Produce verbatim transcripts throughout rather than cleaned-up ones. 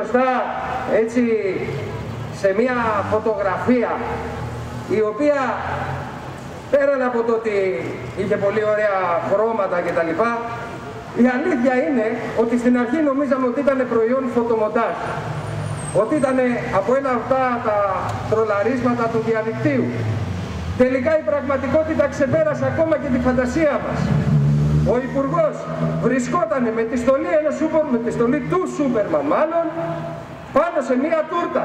μπροστά έτσι σε μια φωτογραφία η οποία πέραν από το ότι είχε πολύ ωραία χρώματα κτλ. Η αλήθεια είναι ότι στην αρχή νομίζαμε ότι ήταν προϊόν φωτομοντάζ. Ότι ήταν από ένα από αυτά τα τρολαρίσματα του διαδικτύου. Τελικά η πραγματικότητα ξεπέρασε ακόμα και τη φαντασία μας. Ο Υπουργός βρισκόταν με τη στολή, ενός σούπερ, με τη στολή του Σούπερμαν μάλλον, πάνω σε μία τούρτα.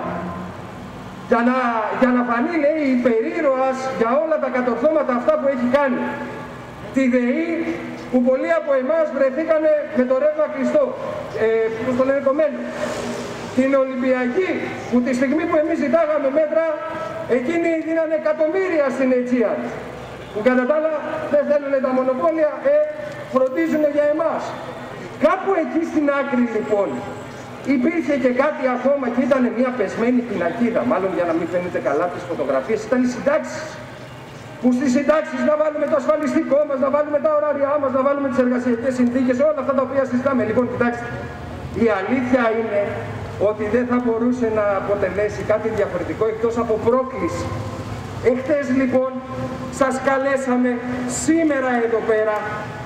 Για να, για να φανεί, λέει, υπερήρωας για όλα τα κατορθώματα αυτά που έχει κάνει. Τη ΔΕΗ που πολλοί από εμάς βρεθήκανε με το ρεύμα κλειστό, ε, πώς το λένε, κομμένο. Την Ολυμπιακή που τη στιγμή που εμείς ζητάγαμε μέτρα, εκείνοι δίνανε εκατομμύρια στην Αιτζία. Που κατά τα άλλα δεν θέλουν τα μονοπόλια, ε, φροντίζουν για εμάς. Κάπου εκεί στην άκρη λοιπόν υπήρχε και κάτι ακόμα και ήταν μια πεσμένη πινακίδα, μάλλον για να μην φαίνεται καλά τις φωτογραφίες, ήταν οι συντάξεις. Που στις συντάξεις να βάλουμε το ασφαλιστικό μας, να βάλουμε τα ωράρια μας, να βάλουμε τις εργασιακές συνθήκες, όλα αυτά τα οποία συζητάμε. Λοιπόν, κοιτάξτε, η αλήθεια είναι ότι δεν θα μπορούσε να αποτελέσει κάτι διαφορετικό εκτός από πρόκληση. Εχθές λοιπόν σας καλέσαμε σήμερα εδώ πέρα,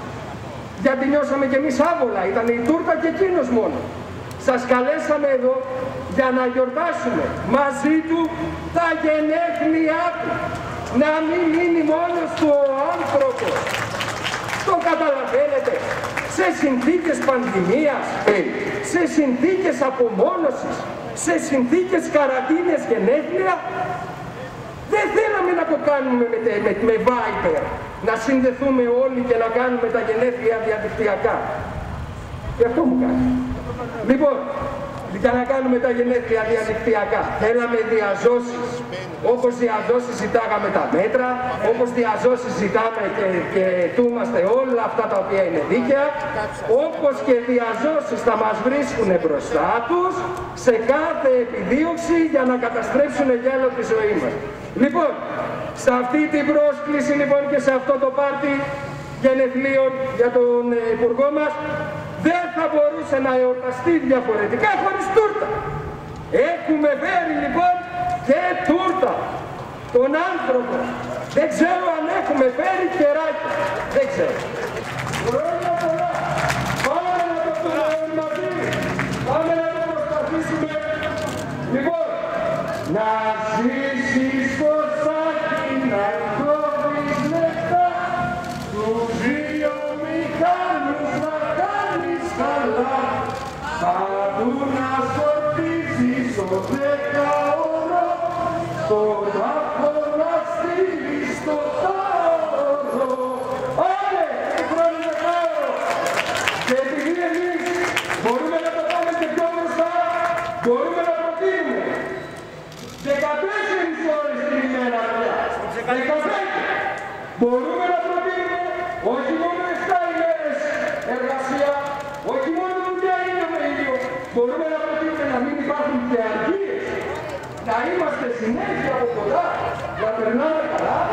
γιατί νιώσαμε κι εμείς άβολα, ήταν η τούρτα και εκείνος μόνο. Σας καλέσαμε εδώ για να γιορτάσουμε μαζί του τα γενέθλιά του. Να μην μείνει μόνος του ο άνθρωπος. Το καταλαβαίνετε, σε συνθήκες πανδημίας, σε συνθήκες απομόνωσης, σε συνθήκες καραντίνες γενέθλια, δεν θέλαμε να το κάνουμε με, με, με Viber, να συνδεθούμε όλοι και να κάνουμε τα γενέθλια διαδικτυακά. Και αυτό μου κάνει. Λοιπόν, για να κάνουμε τα γενέθλια διαδικτυακά, θέλαμε διαζώσεις. Όπως διαζώσεις ζητάγαμε τα μέτρα, όπως διαζώσεις ζητάμε και, και τούμαστε όλα αυτά τα οποία είναι δίκαια, όπως και διαζώσεις θα μας βρίσκουν μπροστά τους σε κάθε επιδίωξη για να καταστρέψουν για άλλο τη ζωή μας. Λοιπόν, σε αυτή την πρόσκληση λοιπόν και σε αυτό το πάρτι γενεθλίων για τον ε, Υπουργό μας, δεν θα μπορούσε να εορταστεί διαφορετικά χωρίς τούρτα. Έχουμε φέρει λοιπόν και τούρτα. Τον άνθρωπο. Δεν ξέρω αν έχουμε φέρει κεράκια. Δεν ξέρω. Χρόνια πολλά. Πάμε να το πούμε μαζί. Πάμε να το προσπαθήσουμε. Λοιπόν, να ζήσεις το σάκι, να κόβεις λεφτά, τους δύο μηχάνους να κάνεις καλά, παντού να σκορπίζεις το δεκαώρο, τον άκο να στείλεις στο τάωρο. Άντε, χρόνο δεκαώρο! Και επειδή εμείς μπορούμε να το πάμε και πιο μπροστά, μπορούμε να προτείνουμε δεκατέσσερις ώρες την ημέρα πια. δεκαπέντε. Μπορούμε να προτείνουμε όχι μόνο επτά ημέρες εργασία, όχι μόνο δουλειά ίδιο με ίδιο. Μπορούμε να προτείνουμε να μην υπάρχουν και αργίες, να είμαστε συνέχεια από κοντά, να περνάμε καλά.